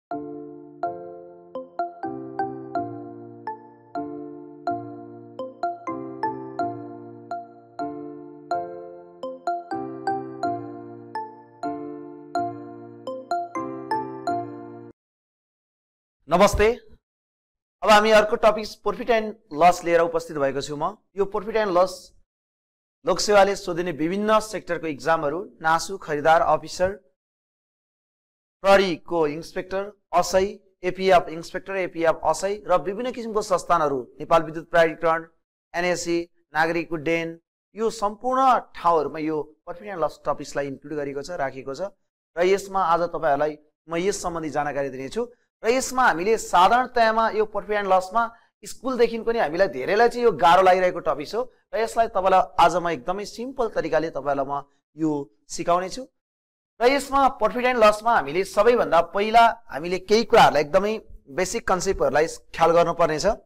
नमस्ते। अब हामी अर्को टपिक प्रॉफिट एन्ड लस लिएर उपस्थित भएको छु म। यो प्रॉफिट एन्ड लस लोकसेवाले सोधिने विभिन्न सेक्टरको एक्जामहरू नासु, खरिदार, अफिसर, प्रहरीको इन्स्पेक्टर, असै, एपीएफ इन्स्पेक्टर, एपीएफ असै र विभिन्न किसिमको संस्थानहरू, नेपाल विद्युत प्राधिकरण, एनएससी, नागरिक उड्डयन, यो सम्पूर्ण ठाउँहरूमा यो प्रॉफिट एन्ड लस टपिक्सलाई इन्क्लुड गरिएको छ, राखिएको छ र यसमा आज तपाईहरुलाई म यस सम्बन्धी जानकारी दिनेछु। र यसमा हामीले साधारणतयामा यो प्रॉफिट एन्ड लसमा स्कुलदेखि पनि हामीलाई धेरैलाई चाहिँ यो गाह्रो लागिरहेको टपिक हो र यसलाई तपाईलाई आज म एकदमै सिम्पल तरिकाले तपाईलाई म यो सिकाउने छु। र यसमा प्रॉफिट एन्ड लसमा हामीले सबैभन्दा पहिला हामीले केही कुराहरुलाई एकदमै बेसिक कन्सेप्टहरुलाई ख्याल गर्नुपर्ने छ।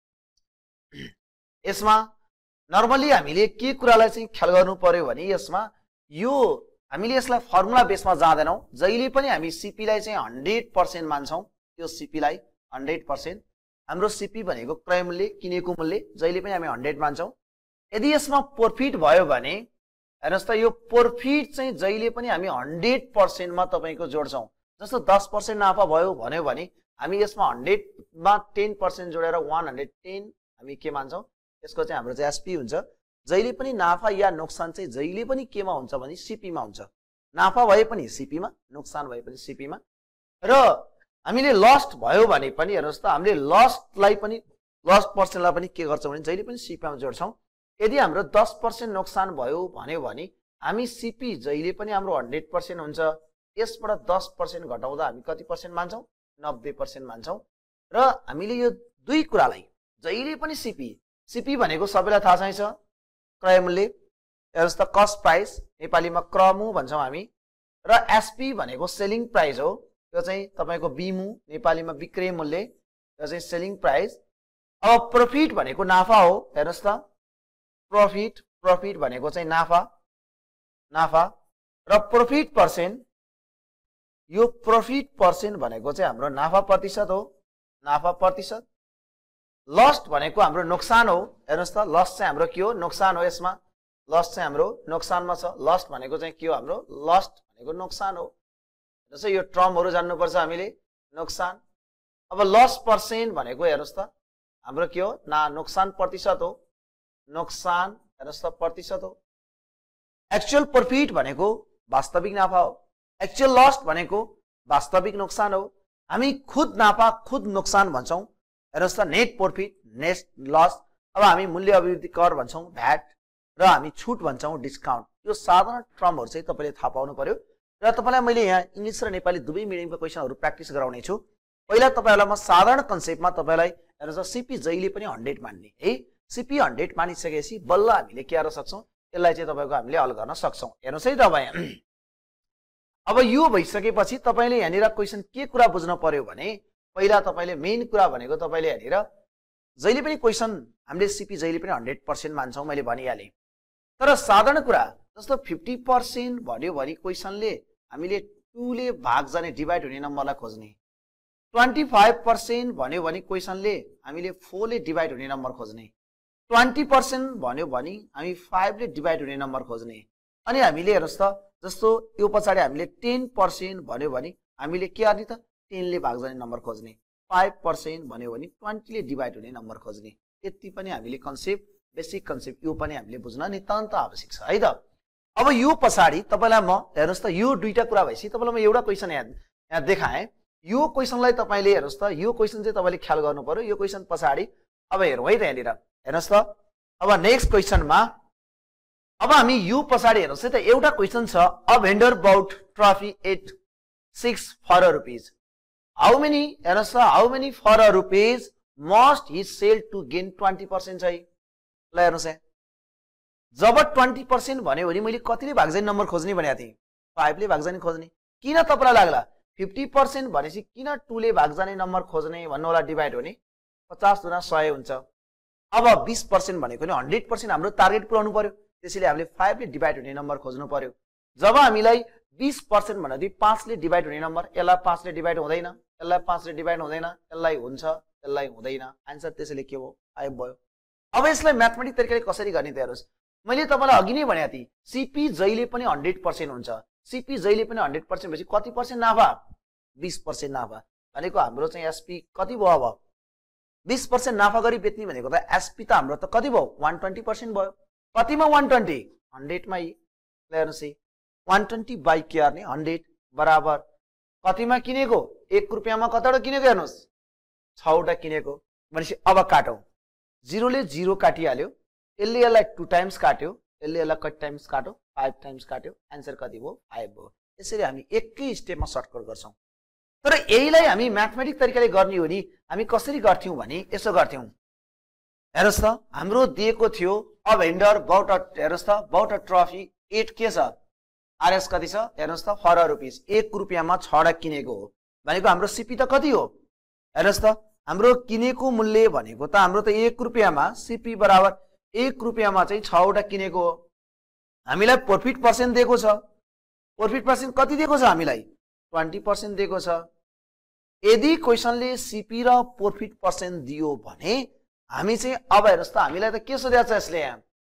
यसमा नर्मली हामीले के कुरालाई चाहिँ ख्याल गर्नु पर्यो भने यसमा यो हामीले यसलाई फर्मुला बेसमा जाँदैनौं। जहिले पनि हामी सीपी लाई चाहिँ 100% मान्छौं। यो सीपी लाई 100%, हाम्रो सीपी भनेको क्रय मूल्य, किनेको मूल्य, जहिले पनि हामी 100 मान्छौं। यदि यसमा प्रॉफिट भयो भने हेर्नुस् त यो प्रॉफिट चाहिँ जहिले पनि हामी 100% मा तपाईको जोड्छौं। जस्तो 10% नाफा भयो भन्यो भने हामी यसमा 100 मा 10% जोडेर 110 हामी के मान्छौं, यसको चाहिँ हाम्रो चाहिँ एसपी हुन्छ। जहिले पनि नाफा या नोक्सान चाहिँ जहिले पनि केमा हुन्छ भने सीपी मा हुन्छ। नाफा भए पनि सीपी मा, नोक्सान भए पनि सीपी मा। र हामीले लस्ट भयो भने पनि हेर्नुस् त हामीले लस्टलाई पनि लस्ट पर्सेन्टलाई पनि के गर्छौं भने जहिले पनि सीपी मा जोड्छौं। यदि हाम्रो 10% नोक्सान भयो भन्यो भने हामी सीपी जहिले पनि हाम्रो 100% हुन्छ। यसबाट 10% घटाउँदा हामी कति पर्सेन्ट मान्छौं, 90% मान्छौं। र हामीले यो दुई कुरालाई जहिले पनि सीपी भनेको सबैलाई थाहा छ, क्रय मूल्य, हेर्नुस् त कस्ट प्राइस, नेपालीमा क्रमु भन्छौं हामी। र एसपी भनेको सेलिङ प्राइस हो, यो चाहिँ तपाईको बीमु, नेपालीमा विक्रय मूल्य, यो चाहिँ सेलिङ प्राइस। अब प्रॉफिट भनेको नाफा हो, हेर्नुस् त प्रॉफिट भनेको चाहिँ नाफा र प्रॉफिट पर्सेन्ट, यो प्रॉफिट पर्सेन्ट भनेको चाहिँ हाम्रो नाफा प्रतिशत हो, नाफा प्रतिशत। लस्ट भनेको हाम्रो नोक्सान हो, हेर्नुस् त लस्ट चाहिँ हाम्रो के हो, नोक्सान हो। यसमा लस्ट चाहिँ हाम्रो नोक्सानमा छ। लस्ट भनेको चाहिँ के हो, हाम्रो लस्ट भनेको नोक्सान हो। जस्तै यो टर्महरु जान्नुपर्छ हामीले, नोक्सान। अब लस पर्सेन्ट भनेको हेर्नुस् त हाम्रो के हो, नोक्सान प्रतिशत हो, नोक्सान हेर्नुस् त प्रतिशत हो। एक्चुअल प्रॉफिट भनेको वास्तविक नाफा हो, एक्चुअल लस भनेको वास्तविक नोक्सान हो। हामी खुद नाफा खुद नोक्सान भन्छौं, हेर्नुस् त नेट प्रॉफिट, नेट लस। अब हामी मूल्य अभिवृद्धि कर भन्छौं, भ्याट, र हामी छुट भन्छौं, डिस्काउन्ट। यो साधारण टर्महरु चाहिँ तपाईले थाहा पाउनु पर्यो। र तपाईलाई मैले यहाँ इंग्लिश र नेपाली दुवै मिडियमको क्वेशनहरु प्र्याक्टिस गराउने छु। पहिला तपाईलाई म साधारण कन्सेप्टमा तपाईलाई हेर्नुस् सीपी जहिले पनि 100 मान्ने है। सीपी 100 मानिसकेपछि बल्ल हामीले के गर्न सक्छौं, यसलाई चाहिँ तपाईको हामीले हल गर्न सक्छौं। हेर्नुस् है तपाई, अब यो भइसकेपछि तपाईले यहाँनिर क्वेशन के कुरा बुझ्न पर्यो भने पहिला तपाईले मेन कुरा भनेको तपाईले यहाँनिर जहिले पनि क्वेशन हामीले सीपी जहिले पनि 100% मान्छौं, मैले भनिहाले। तर साधारण कुरा जस्तो 50% भन्यो भने क्वेशनले हामीले 2 ले भाग जाने डिभाइड हुने नम्बरलाई खोज्ने। 25% भन्यो भने क्वेशनले हामीले 4 ले डिभाइड हुने नम्बर खोज्ने। 20% भन्यो भने हामी 5 ले डिभाइड हुने नम्बर खोज्ने। अनि हामीले हेर्नुस् त जस्तो यो पछाडी हामीले 10% भन्यो भने हामीले के गर्ने त 10 ले भाग जाने नम्बर खोज्ने। 5% भन्यो भने 20 ले डिभाइड हुने नम्बर खोज्ने। यति पनि हामीले कन्सेप्ट, बेसिक कन्सेप्ट यो पनि हामीले बुझ्न नितान्त आवश्यक छ है त। अब यो पछाडी तपाईलाई म हेर्नुस् त यो दुईटा कुरा भएपछि तपाईलाई म एउटा क्वेशन यहाँ देखाएँ। यो क्वेशनलाई तपाईले हेर्नुस् त यो क्वेशन चाहिँ तपाईले ख्याल गर्नु पर्यो। यो क्वेशन पछाडी अब हेरौँ है त यहाँनिर हेर्नुस् त। अब नेक्स्ट क्वेशनमा अब हामी यो पछाडी हेर्नुस् है त एउटा क्वेशन छ, a vendor bought trophy at 6 for rupees. How many how many for rupees must he sell to gain 20% चाहिँ ल हेर्नुस् है। जब 20% भन्यो भने मैले कतिले भाग जाने नम्बर खोज्ने भनेको थिएँ, 5 ले भाग जाने खोज्ने। किन तपाईलाई लाग्ला 50% भनेपछि किन 2 ले भाग जाने नम्बर खोज्ने भन्नु होला, डिभाइड हुने 50 गुना 100 हुन्छ। अब 20% भनेको नि 100% हाम्रो टार्गेट पुर्याउनु पर्यो, त्यसैले हामीले 5 ले डिभाइड हुने नम्बर खोज्नु पर्यो। जब हामीलाई 20% भन्दा 5 ले डिभाइड हुने नम्बर, यसलाई 5 ले डिभाइड हुँदैन, यसलाई 5 ले डिभाइड हुँदैन, यसलाई हुन्छ, यसलाई हुँदैन, आन्सर त्यसैले के भयो 5 भयो। अब यसलाई म्याथमेटिक तरिकाले कसरी गर्ने त हेर्नुस्, मैले तपाईलाई अघि नै भनेको थिएँ सीपी जहिले पनि 100% हुन्छ। सीपी जहिले पनि 100% भएपछि कति पर्सेन्ट नाफा 20% नाफा भनेको हाम्रो चाहिँ एसपी कति भयो अब 20% नाफा गरी बेच्ने भनेको त एसपी त हाम्रो त कति भयो 120% भयो। कतिमा 120 100 मा हेर्नुस् 120 बाइ के गर्ने 100 बराबर कतिमा किनेको 1 रुपैयाँमा कतिवटा किनेको हेर्नुस् 6 वटा किनेको भनेपछि अब काटौं 0 ले 0 काटिहाल्यो, यसले यसलाई 2 टाइम्स काट्यो, यसले यसलाई कति टाइम्स काट्यो 5 टाइम्स काट्यो, आन्सर कति भयो 5 भयो। यसरी हामी एकै स्टेपमा सर्टकट गर्छौं। तर यहीलाई हामी म्याथमेटिक तरिकाले गर्ने हो नि हामी कसरी गर्थ्यौं भने यसो गर्थ्यौं। हेर्नुस् त हाम्रो दिएको थियो अ भेन्डर बाउट हेर्नुस् त बाउट ट्रफी 8 के छ आरएस कति छ हेर्नुस् त 4 रुपैयाँ 1 रुपैयाँमा 6 वटा किनेको हो भनेको हाम्रो सीपी त कति हो हेर्नुस् त हाम्रो किनेको मूल्य भनेको त हाम्रो त 1 रुपैयाँमा सीपी बराबर 1 रुपैयाँमा चाहिँ 6 वटा किनेको हो। हामीलाई प्रॉफिट पर्सेन्ट दिएको छ, प्रॉफिट पर्सेन्ट कति दिएको छ हामीलाई 20% दिएको छ। यदि क्वेशनले सीपी र प्रॉफिट पर्सेन्ट दियो भने हामी चाहिँ अब हेर्नुस् त हामीलाई त के सोधेको छ यसले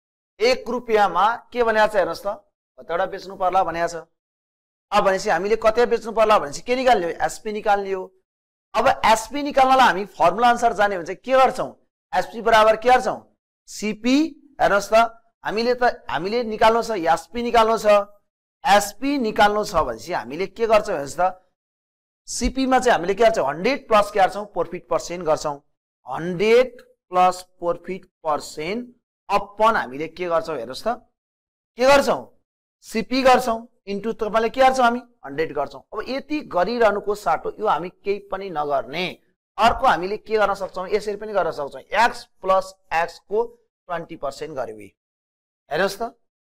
1 रुपैयाँमा के भनेको छ हेर्नुस् त कतिवटा बेच्नु पर्ला भनेको छ। अब भनेपछि हामीले कति बेच्नु पर्ला भनेपछि के निकाल्ने हो एसपी निकाल्ने हो। अब एसपी निकाल्नलाई हामी फर्मुला अनुसार जाने भने चाहिँ के गर्छौं एसपी बराबर के गर्छौं सीपी हेर्नुस् त हामीले निकाल्नु छ एसपी निकाल्नु छ, एसपी निकाल्नु छ भनेपछि हामीले के गर्छौं हेर्नुस् त सीपी मा चाहिँ हामीले के गर्छौं 100 प्लस के गर्छौं प्रॉफिट पर्सेन्ट गर्छौं 100 प्लस प्रॉफिट पर्सेन्ट अपन हामीले के गर्छौं हेर्नुस् त के गर्छौं सीपी गर्छौं इन्टु तपाईले के गर्छौं हामी 100 गर्छौं। अब यति गरिरहनुको साटो यो हामी केही पनि नगर्ने अर्को हामीले के गर्न सक्छौं यसरी पनि गर्न सक्छौं x प्लस x को 20% गर्यो हेर्नुस् त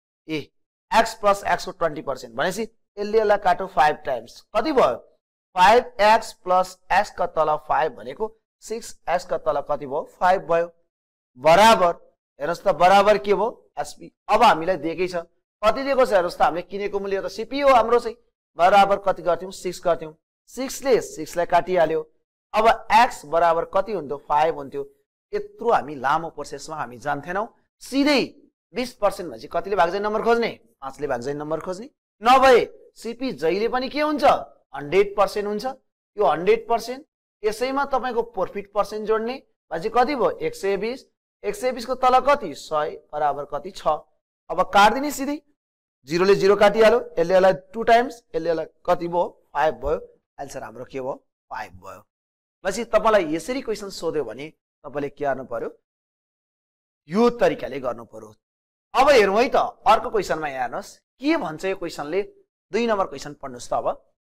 x प्लस x को 20% भनेपछि यसले यसलाई काट्यो 5 टाइम्स कति भयो 5x प्लस x का तल 5 भनेको 6x का तल कति भयो 5 भयो बराबर हेर्नुस् त बराबर के भयो एसपी। अब हामीलाई दिएकै छ कति दिएको छ हेर्नुस् त हामीले किनेको मूल्य त सीपी हो हाम्रो चाहिँ बराबर कति गर्थ्यौं 6 गर्थ्यौं 6 ले 6 लाई काटिहाल्यो। अब x बराबर कति हुन्थ्यो 5 हुन्थ्यो। यत्रो हामी लामो प्रोसेसमा हामी जान्थेनौं सिधै 20% भनेपछि कतिले भाग जाने नम्बर खोज्ने 5 ले भाग जाने नम्बर खोज्ने नभए सीपी जहिले पनि के हुन्छ 100% हुन्छ। यो 100% यसैमा तपाईको प्रॉफिट पर्सेन्ट जोड्ने भनेपछि कति भयो 120 120 को तल कति 100 बराबर कति 6। अब काट्दिने सिधै 0 ले 0 काटिहाल्यो यसले यसलाई 2 टाइम्स यसले यसलाई कति भयो 5 भयो आन्सर हाम्रो के भयो 5 भयो। पछि तपाईलाई यसरी क्वेशन सोध्यो भने तपाईले के गर्नु पर्यो यो तरिकाले गर्नु पर्यो। अब हेरौं है त अर्को क्वेशनमा हेर्नुस् के भन्छ यो क्वेशनले 2 नम्बर क्वेशन पढ्नुस् त अब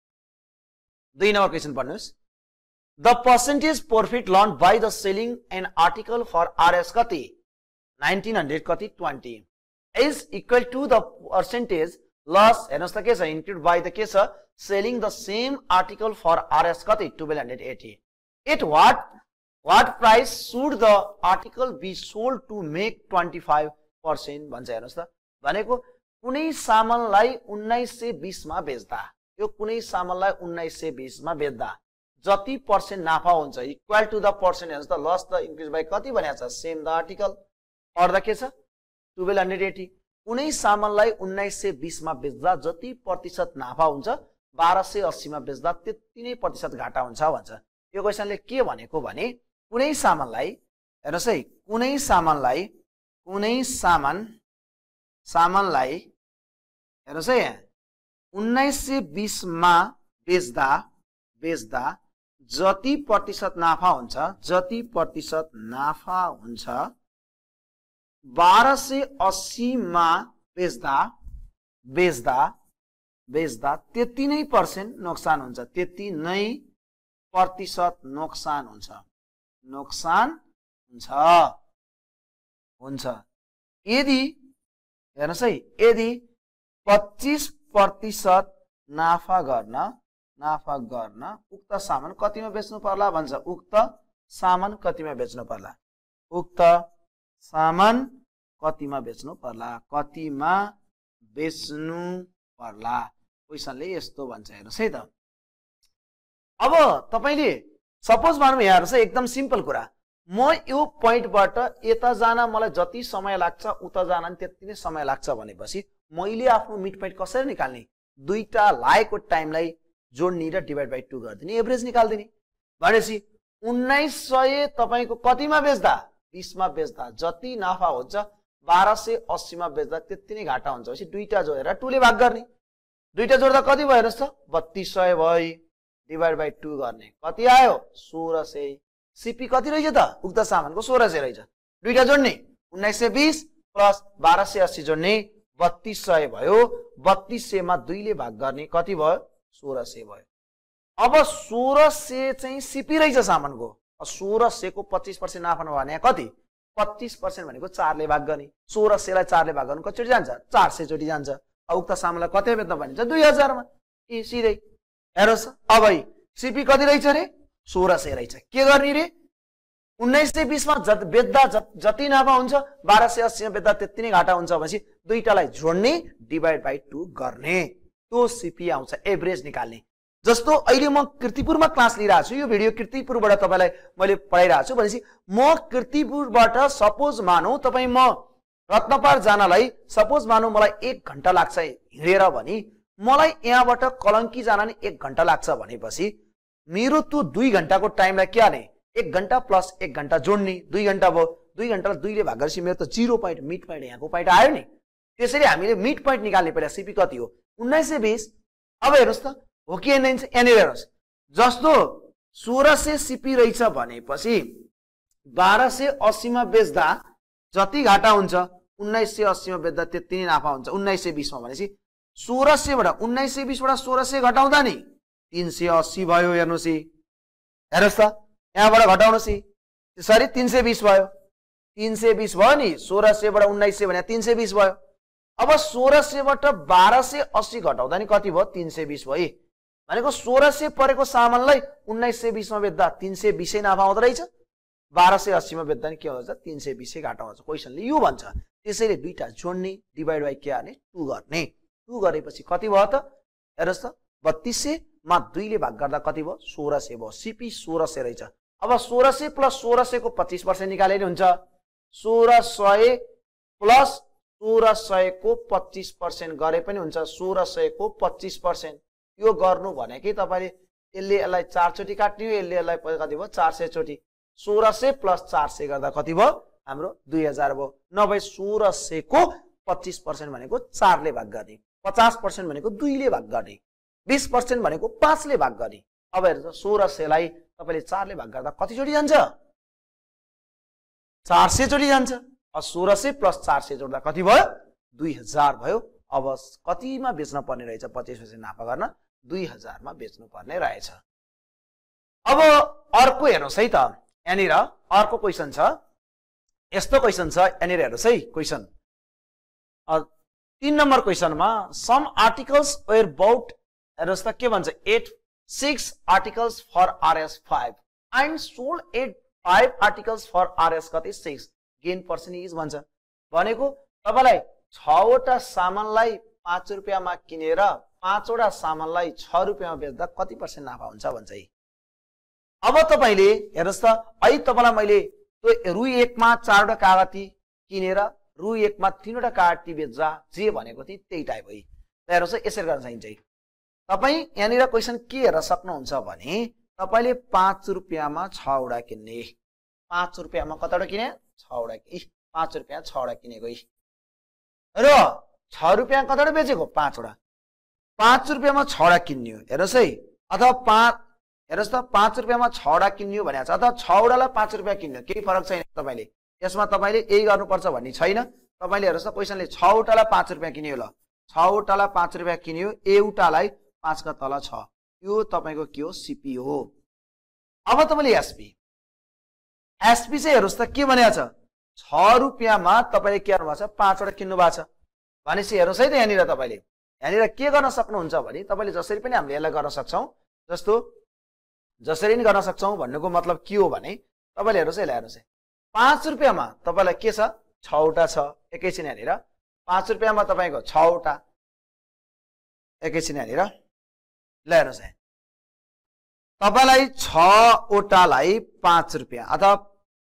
2 नम्बर क्वेशन पढ्नुस् the percentage profit learn by the selling an article for RS कति 1900 कति 20 is equal to the percentage loss हेर्नुस् त के छ included by the के छ selling the same article for RS कति 1280 at what price should the article be sold to make 25% भन्छ हेर्नुस् त भनेको कुनै सामानलाई 1920 मा बेच्दा यो कुनै सामानलाई 1920 मा बेच्दा जति पर्सेन्ट नाफा हुन्छ इक्वल टु द पर्सेन्ट हेर्नुस् त लस द इन्क्रिज बाइ कति भनेको छ same the article or the के छ 1280 कुनै सामानलाई 1920 मा बेच्दा जति प्रतिशत नाफा हुन्छ 1280 मा बेच्दा त्यति नै प्रतिशत घाटा हुन्छ भन्छ। यो क्वेशनले के भनेको भने कुनै सामानलाई हेर्नुस् है कुनै सामानलाई हेर्नुस् है 1920 मा बेच्दा जति प्रतिशत नाफा हुन्छ 1280 मा बेच्दा त्यति नै पर्सेन्ट नोक्सान हुन्छ त्यति नै प्रतिशत नोक्सान हुन्छ। यदि हेर्नुस् है यदि 25% नाफा गर्न उक्त सामान कतिमा बेच्नु पर्ला भन्छ उक्त सामान कतिमा बेच्नु पर्ला क्वेशनले यस्तो भन्छ हेर्नुस् है त। अब तपाईले सपोज मानौँ यहाँ हेर्नुस् एकदम सिम्पल कुरा, म यो पोइन्टबाट यता जान मलाई जति समय लाग्छ उता जान नि त्यति नै समय लाग्छ भनेपछि मैले आफ्नो मिड पोइन्ट कसरी निकाल्ने, दुईटा लागेको टाइमलाई जोड्ने र डिभाइड बाइ 2 गर्दिने, एभरेज निकाल्दिने। भनेपछि 1900 तपाईको कतिमा बेच्दा 20 मा बेच्दा जति नाफा हुन्छ 1280 मा बेच्दा त्यति नै घाटा हुन्छ। भनेपछि दुईटा जोडेर 2 ले भाग गर्ने, दुईटा जोड्दा कति भयो हेर्नुस् त 3200 भयो, डिभाइड बाइ 2 गर्ने कति आयो 1600। सीपी कति रहेछ त उक्त सामानको 1600 रहेछ, दुईटा जोड्ने 1920 प्लस 1280 जोड्ने 3200 भयो, 3200 मा 2 ले भाग गर्ने कति भयो 1600 भयो। अब 1600 चाहिँ सीपी रहेछ सामानको, 1600 को 25% नाफा भने कति 25% भनेको 4 ले भाग गर्ने, 1600 लाई 4 ले भाग गर्नु कतिचोटि जान्छ 400 चोटि जान्छ। उक्त सामानलाई कति बेच्न भनिन्छ 2000 मा, ए सिधै हेर्नुस्। अब सीपी कति रहेछ रे 1600 रहेछ, के गर्ने रे 1920 मा बेच्दा जति नाफा हुन्छ 1280 मा बेच्दा त्यति नै घाटा हुन्छ भनेपछि दुईटालाई जोड्ने डिभाइड बाइ 2 गर्ने, त्यो सीपी आउँछ एभरेज निकाल्ने। जस्तो अहिले म कीर्तिपुरमा क्लास लिइरहेको छु, यो भिडियो कीर्तिपुरबाट तपाईलाई मैले पढाइरहेको छु भनेपछि म कीर्तिपुरबाट सपोज मानौ तपाई म रत्नपार जानलाई सपोज मानौ मलाई 1 घण्टा लाग्छ हिँडेर भने मलाई यहाँबाट कलंकी जान नि 1 घण्टा लाग्छ भनेपछि मेरो त्यो 2 घण्टाको टाइमलाई के गर्ने 1 घण्टा प्लस 1 घण्टा जोड्ने 2 घण्टा भयो, 2 घण्टालाई 2 ले भाग गरेपछि मेरो त 0 पोइन्ट मिड पोइन्ट यहाँको पोइन्ट आयो नि। त्यसैले हामीले मिड पोइन्ट निकाल्ने पहिला सीपी कति हो 1920। अब हेर्नुस् त हो कि हैन, यहाँनिर हेर्नुस् जस्तो 1600 सीपी रहेछ भनेपछि 1280 मा बेच्दा जति घाटा हुन्छ 1980 मा बेच्दा त्यति नै नाफा हुन्छ 1920 मा। भनेपछि 1600 बाट 1920 बाट 1600 घटाउँदा नि 380 भयो। हेर्नुस् हेर्नुस् त यहाँबाट घटाउनुस् सरी 320 भयो, 320 भयो नि 1600 बाट 1900 भने 320 भयो। अब 1600 बाट 1280 घटाउँदा नि कति भयो 320 भयो। भनेको 1600 परेको सामानलाई 1920 मा बेच्दा 320 नाफा आउँदो रहेछ, 1280 मा बेच्दा नि के हुन्छ 320 घाटा हुन्छ। क्वेशनले यो भन्छ। त्यसैले दुईटा जोड्ने डिभाइड बाइ के गर्ने 2 गर्ने, 2 गरेपछि कति भयो त हेर्नुस् त 3200 मा 2 ले भाग गर्दा कति भयो 1600 भयो। सीपी 1600 रहेछ। अब 1600 प्लस 1600 को 25% निकाले नि हुन्छ 1600 प्लस 1600 को 25% गरे पनि हुन्छ 1600 को 25%। यो गर्नु भनेकै तपाईले यसले यसलाई 4 चोटि काट्ने हो, यसले यसलाई कति भयो 400 चोटि, 1600 प्लस 400 गर्दा कति भयो हाम्रो 2000 भयो। नभए 1600 को 25% भनेको 4 ले भाग गर्ने, 50% भनेको 2 ले भाग गर्ने, 20% भनेको 5 ले भाग गर्ने। अब हेर्नुस् 1600 लाई तपाईले 4 ले भाग गर्दा कति चोटि जान्छ 400 चोटि जान्छ। अब 1600 प्लस 400 जोड्दा कति भयो 2000 भयो। अब कतिमा बेच्न पर्ने रहेछ 25% नाफा गर्न 2000 मा बेच्नु पर्ने रहेछ। अब अर्को हेर्नुस् है त, यहाँनिर अर्को क्वेशन छ, यस्तो क्वेशन छ यहाँनिर हेर्नुस् है क्वेशन 3 नम्बर क्वेशनमा सम आर्टिकल्स वेयर बाउट हेर्नुस् त के भन्छ 6 articles for RS5 and sold 5 articles for RS कति 6 गेन पर्सेन्टेज भन्छ। भनेको तपाईलाई 6 वटा सामानलाई 5 रुपैयाँमा किनेर 5 वटा सामानलाई 6 रुपैयाँमा बेच्दा कति % नाफा हुन्छ भन्छ है। अब तपाईले हेर्नुस् त अहिले तपाईलाई मैले त्यो रु 1 मा 4 वटा कागती किनेर रु 1 मा 3 वटा कागती बेच्दा जे भनेको थिए त्यही टाइप है। हेर्नुस् यसरी गर्न चाहिन्छ है। तपाई यहाँनिर क्वेशन के हेर्न सक्नुहुन्छ भने तपाईले 5 रुपैयाँमा 6 वटा किन्ने, 5 रुपैयाँमा कतिवटा किने 6 वटा, 5 रुपैयाँ 6 वटा किनेको है र 6 रुपैयाँ कतिवटा बेचेको 5 वटा, 5 रुपैयाँमा 6 वटा किन्ने हो। हेर्नुस् है, अथवा हेर्नुस् त 5 रुपैयाँमा 6 वटा किन्ने हो भनेको छ, अथवा 6 वटालाई 5 रुपैयाँ किन्ने, केही फरक छैन। तपाईले यसमा तपाईले यही गर्नुपर्छ भन्ने छैन। तपाईले हेर्नुस् त क्वेशनले 6 वटालाई 5 रुपैयाँ किन्यो ल, 6 वटालाई 5 रुपैयाँ किन्यो, एउटालाई 5 का तल 6, यो तपाईको के हो सीपी हो। अब तपाईले एसपी चाहिँ हेर्नुस् त के भनेको छ 6 रुपैयाँमा तपाईले के गर्नु भएको छ 5 वटा किन्नु भएको छ भनेपछि हेर्नुस् है त यहाँनिर तपाईले यहाँनिर के गर्न सक्नुहुन्छ भने तपाईले जसरी पनि हामीले यसलाई गर्न सक्छौं, जस्तो जसरी नि गर्न सक्छौं भन्नुको मतलब के हो भने तपाईले हेर्नुस् है, हेर्नुस् है 5 रुपैयाँमा तपाईलाई के छ 6 वटा छ। एकैछिन यहाँनिर 5 रुपैयाँमा तपाईको 6 वटा, एकैछिन यहाँनिर ल हेर्नुस् है तपाईलाई 6 वटालाई 5 रुपैयाँ अथवा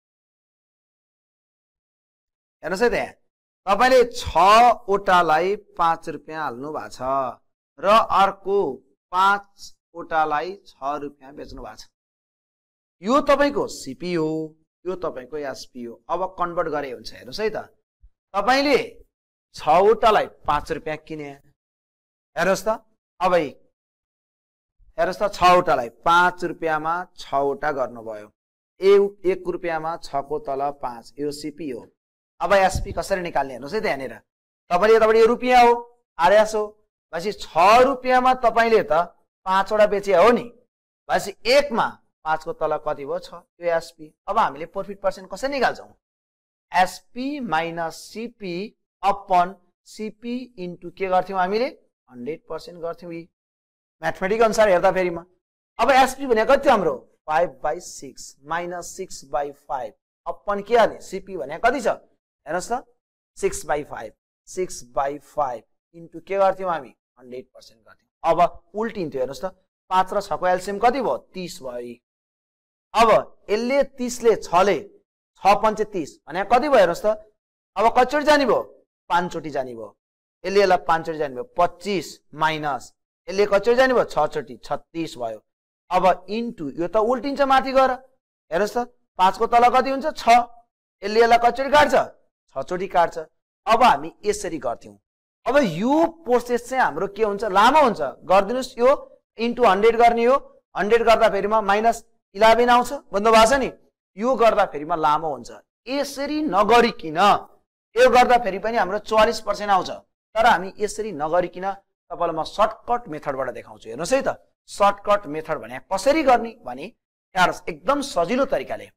हेर्नुस् है त्यहाँ तपाईले 6 वटालाई 5 रुपैयाँ हाल्नु भएको छ र अर्को 5 वटालाई 6 रुपैयाँ बेच्नु भएको छ। यो तपाईको सीपी हो, यो तपाईको एसपी हो। अब कन्भर्ट गरे हुन्छ हेर्नुस् है त। तपाईले 6 वटालाई 5 रुपैयाँ किने हेर्नुस् त। अब हेर्नुस् त 6 वटालाई 5 रुपैयाँमा 6 वटा गर्नुभयो। 1 रुपैयाँमा 6 को तल 5 यो सीपी हो। अब एसपी कसरी निकाल्ने हेर्नुस् है त्यहाँनिर। तपाईले यताबाट यो रुपैयाँ हो आरएस हो भनेपछि 6 रुपैयाँमा तपाईले त 5 वटा बेचे हो नि भनेपछि 1 मा 5 को तल कति भयो 6 यो एसपी। अब हामीले प्रॉफिट पर्सेन्ट कसरी निकाल्छौं SP minus CP upon CP into के गर्थ्यौं हामीले 100% गर्थ्यौं। यी म्याथमेटिक अनुसार हेर्दा फेरिमा अब एसपी भनेको कति हाम्रो 5/6 माइनस 6/5 अपन के आने सीपी भनेको कति छ हेर्नुस् त 6/5 6/5 इन्टु के गर्थ्यौं हामी 100% गर्थ्यौं। अब उल्टिन्थ्यो हेर्नुस् त 5 र 6 को एलसीएम कति भयो 30 भयो। अब यसले 30 ले 6 ले 6 पंचे 30 भनेको कति भयो हेर्नुस् त। अब कतिचोटी जाने भयो 5 चोटी जाने भयो। यसले यसलाई 5 चोटी जाने भयो 25 माइनस यसले कतिचोटी जाने भयो 6 चोटी 36 भयो। अब इन्टु यो त उल्टिन्छ माथि गएर हेर्नुस् त 5 को तल कति हुन्छ 6 यसले यसलाई कतिचोटी काट्छ 6 चोटी काट्छ। अब हामी यसरी गर्थ्यौं। अब यो प्रोसेस चाहिँ हाम्रो के हुन्छ लामो हुन्छ गर्दिनुस्। यो इन्टु 100 गर्ने हो 100 गर्दा फेरिमा माइनस 11 आउँछ बुझ्नु भएको छ नि। यो गर्दा फेरिमा लामो हुन्छ। यसरी नगरिकिन यो गर्दा फेरि पनि हाम्रो 44% आउँछ। तर हामी यसरी नगरिकिन तपाईलाई म सर्टकट मेथडबाट देखाउँछु हेर्नुस् है त। सर्टकट मेथड भने कसरी गर्ने भने हेर्नुस् एकदम सजिलो तरिकाले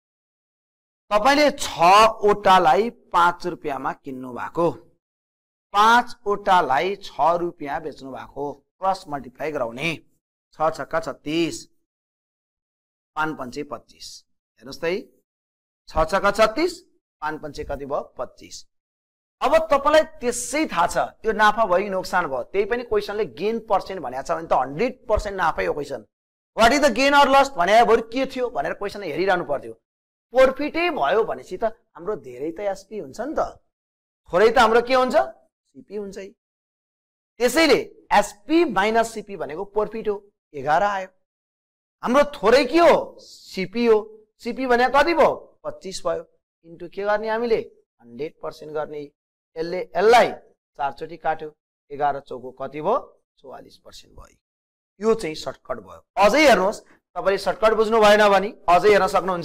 तपाईले 6 वटालाई 5 रुपैयाँमा किन्नु भएको 5 वटालाई 6 रुपैयाँ बेच्नु भएको क्रस मल्टिप्लाई गराउने 6 छक्का 36 5 पंचे 25 हेर्नुस् त 6 छक्का 36 5 पंचे कति भयो 25। अब तपाईलाई त्यसै थाहा छ यो नाफा भयो कि नोक्सान भयो त्यही पनि क्वेशनले गेन पर्सेन्ट भनेको छ भने त 100% नाफा हो question. What is the gain or loss भने बरु के थियो भनेर क्वेशन हेरिरहनु पर्थ्यो। प्रॉफिटै भयो भनेपछि त हाम्रो धेरै त एसपी हुन्छ नि त थोरै त हाम्रो के हुन्छ सीपी हुन्छ। त्यसैले एसपी माइनस सीपी भनेको प्रॉफिट हो 11 आयो। हाम्रो थोरै के हो सीपी हो। सीपी भनेको कति भयो 25 भयो इन्टु के गर्ने हामीले 100% गर्ने। यसले यसलाई 4 चोटी काट्यो 11 चौको कति भयो 44% भयो। यो चाहिँ सर्टकट भयो। अझै हेर्नुस् तपाईले सर्टकट बुझ्नु भएन भने अझै हेर्न सक्नुहुन्छ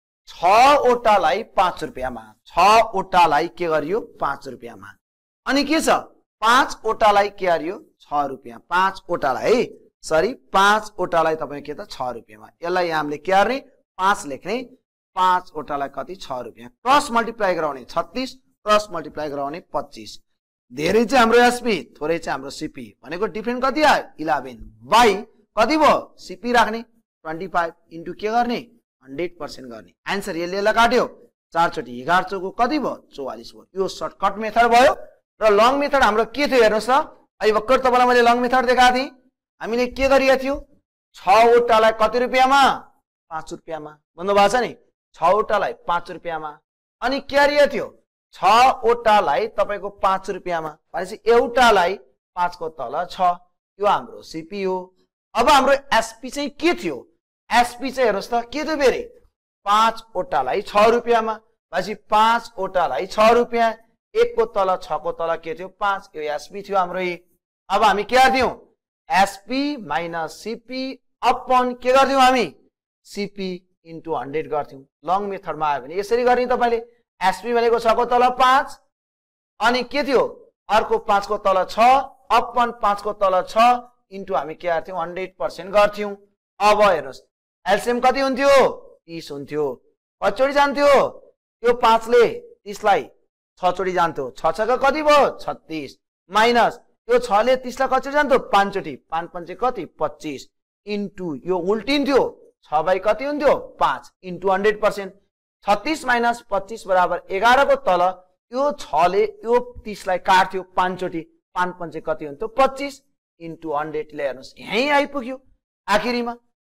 6 वटालाई 5 रुपैयाँमा 6 वटालाई के गरियो 5 रुपैयाँमा अनि के छ 5 वटालाई के गरियो 6 रुपैयाँ 5 वटालाई है सरी 5 वटालाई तपाईँ के त 6 रुपैयाँमा। यसलाई हामीले के गर्ने 5 लेख्ने 5 वटालाई कति 6 रुपैयाँ क्रस मल्टिप्लाई गराउने 36 क्रस मल्टिप्लाई गराउने 25। धेरै चाहिँ हाम्रो एसपी थोरै चाहिँ हाम्रो सीपी भनेको डिफरेन्ट कति आयो 11 बाइ कति भयो सीपी राख्ने 25 इन्टु के गर्ने 100% गर्ने। आन्सर यसले काट्यो 4 चोटी 11 चौको कति भयो 44 भयो। यो सर्टकट मेथड भयो। र लङ मेथड हाम्रो के थियो हेर्नुस् त। अहिले भर्खर तपाईलाई मैले लङ मेथड देखाएको थिएँ। हामीले के गरिएको थियो 6 वटालाई कति रुपैयाँमा 5 रुपैयाँमा भन्नु भएको छ नि 6 वटालाई 5 रुपैयाँमा अनि के गरिएको थियो 6 वटालाई तपाईको 5 रुपैयाँमा भनेपछि एउटालाई 5 को तल 6 यो हाम्रो सीपी हो। अब हाम्रो एसपी चाहिँ के थियो एसपी चाहिँ हेर्नुस् त के थियो फेरि 5 वटालाई 6 रुपैयाँमा भनेपछि 5 वटालाई 6 रुपैयाँ 1 को तल 6 को तल के थियो 5 यो एसपी थियो हाम्रो। अब हामी के गर्थ्यौं एसपी माइनस सीपी अपन के गर्थ्यौं हामी सीपी इन्टु 100 गर्थ्यौं। लङ मेथडमा आयो भने यसरी गर्ने तपाईले एसपी भनेको 6 को तल 5 अनि के थियो अर्को 5 को तल 6 अपन 5 को तल 6 इन्टु हामी के गर्थ्यौं 100% गर्थ्यौं। अब हेर्नुस् एलसीएम कति हुन्थ्यो 30 हुन्थ्यो। कतिचोटी जान्थ्यो यो 5 ले 30 लाई 6 चोटी जान्थ्यो 6 6 का कति भयो 36 माइनस यो 6 ले 30 लाई कतिचोटी जान्थ्यो 5 चोटी 5 5 कति 25 इन्टु यो उल्टिन्थ्यो 6 बाइ कति हुन्थ्यो 5 इन्टु 100%। 36 माइनस 25 बराबर 11 को तल यो 6 ले यो 30 लाई काट्थ्यो 5 चोटी 5 5 कति हुन्थ्यो 25 इन्टु 100 ले हेर्नुस् यही आइपुग्यो आखिरीमा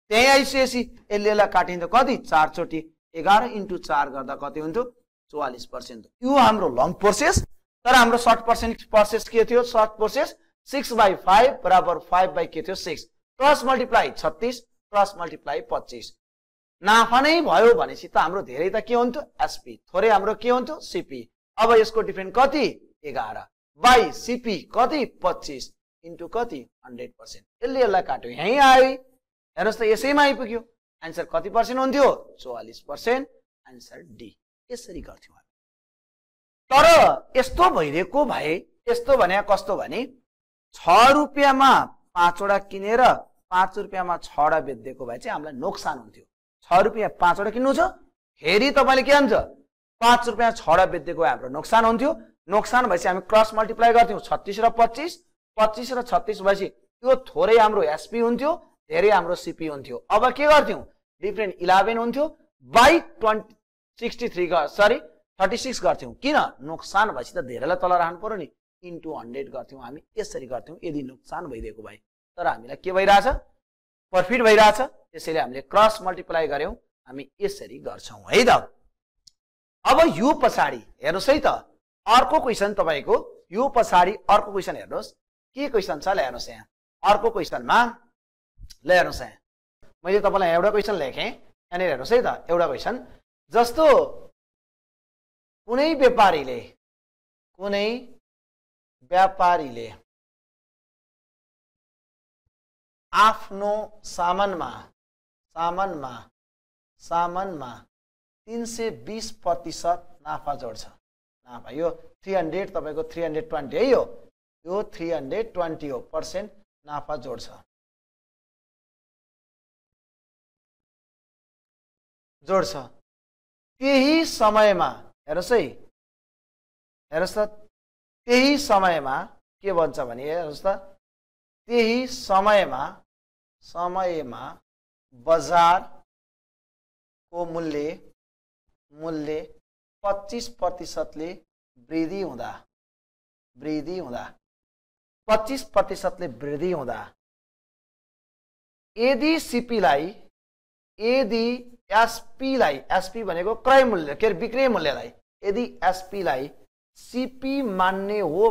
त्यही आइसकेपछि यसले काटिन्छ कति 4 चोटि 11 × 4 गर्दा कति हुन्थ्यो 44%। यो हाम्रो लङ प्रोसेस। तर हाम्रो सर्ट प्रोसेस के थियो? सर्ट प्रोसेस 6/5 बराबर 5 के थियो 6 क्रस मल्टिप्लाई 36 क्रस मल्टिप्लाई 25 नाफा नै भयो भनेपछि त हाम्रो धेरै त के हुन्थ्यो एसपी, थोरै हाम्रो के हुन्थ्यो सीपी। अब यसको डिफरेन्स कति 11 बाई सीपी कति 25 इन्टु कति 100%। यसलाई काट्यो यही आयो। हेर्नुहोस् त यसैमा आइपुग्यो। आन्सर कति पर्सेन्ट हुन्थ्यो 44%। Answer D. यसरी गर्थ्यौँ। तर यस्तो भइरहेको भए यस्तो भने कस्तो भने 6 रुपियाँमा 5 वटा किनेर 5 रुपियाँमा 6 वटा बेच्दिएको भए चाहिँ हामीलाई नोक्सान हुन्थ्यो। 6 रुपियाँ 5 वटा किन्नु छ, फेरि तपाईँले के भन्छ 5 रुपियाँ 6 वटा बेच्दिएको भए हाम्रो नोक्सान हुन्थ्यो। नोक्सान भएपछि हामी क्रस मल्टिप्लाई गर्थ्यौँ 36 र 25 25 र 36 भएपछि त्यो थोरै हाम्रो एसपी हुन्थ्यो, धेरै हाम्रो सीपी हुन्थ्यो। अब के गर्थ्यौँ डिफरेन्ट 11 हुन्थ्यो बाई 36 गर्थ्यौँ। किन नोक्सान भएपछि त धेरैलाई तल राख्नु पर्यो नि, इन्टु 100 गर्थ्यौँ। हामी यसरी गर्थ्यौँ यदि नोक्सान भइदिएको भए। तर हामीलाई के भइरहेछ प्रफिट भइरहेछ, त्यसैले हामीले क्रस मल्टिप्लाई गर्यौँ। हामी यसरी गर्छौँ है त। अब यो पछाडि हेर्नुहोस् है त अर्को क्वेसन तपाईँको यो पछाडि अर्को क्वेसन हेर्नुहोस् के क्वेसन छ। हेर्नुहोस् यहाँ अर्को क्वेसनमा हेर्नुहोस् यहाँ मैले तपाईँलाई एउटा क्वेसन लेखेँ। यहाँनिर हेर्नुहोस् है त एउटा क्वेसन जस्तो कुनै व्यापारीले आफ्नो सामानमा 320% नाफा जोड्छ। नाफा यो 300 तपाईँको 320 है, यो 320 हो % नाफा जोड्छ। त्यही समयमा हेर्नुहोस् है, हेर्नुहोस् त त्यही समयमा के भन्छ भने हेर्नुहोस् त त्यही समयमा बजारको मूल्य 25% ले वृद्धि हुँदा 25% ले वृद्धि हुँदा यदि सीपीलाई एसपी भनेको क्रय मूल्य के बिक्री मूल्यलाई यदि एसपीलाई सीपी मान्ने हो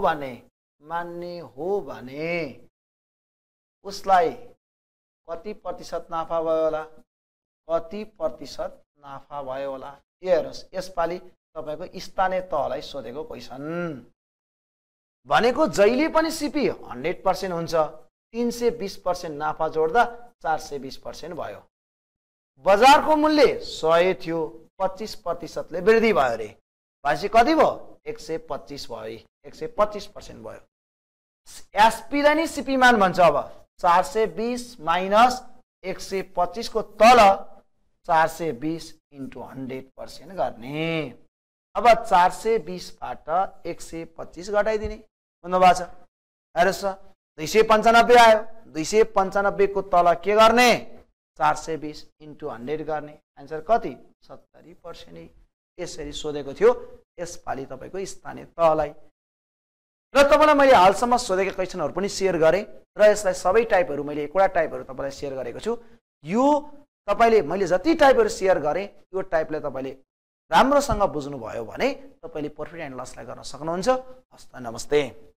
भने उसलाई कति प्रतिशत नाफा भयो होला हेर्नुहोस्। यसपालि तपाईको स्थानीय तहलाई सोधेको क्वेसन भनेको जहिले पनि सीपी 100% हुन्छ। 320% नाफा जोड्दा 420% भयो। बजारको मूल्य 100 थियो, 25% ले वृद्धि भयो रे भनेपछि कति भयो 125 भयो, 125% भयो। एसपी लाई नि सीपी मान भन्छ। अब 420 माइनस 125 को तल 420 इन्टु 100% गर्ने। अब 420 बाट 125 घटाइदिने भन्नुभएको छ। हेर्नुहोस् 295 आयो, 295 को तल के गर्ने 420 इन्टु 100 गर्ने। आन्सर कति 70%। यसरी सोधेको थियो यसपालि तपाईको स्थानीय तहलाई। र तपाईलाई मैले हालसम्म सोधेका क्वेसनहरु पनि शेयर गरे र यसलाई सबै टाइपहरु मैले एकवटा टाइपहरु तपाईलाई शेयर गरेको छु। यो तपाईले मैले जति टाइपहरु शेयर गरे यो टाइपले तपाईले राम्रोसँग बुझ्नु भयो भने तपाईले प्रॉफिट एन्ड लसलाई गर्न सक्नुहुन्छ। हस्त नमस्ते।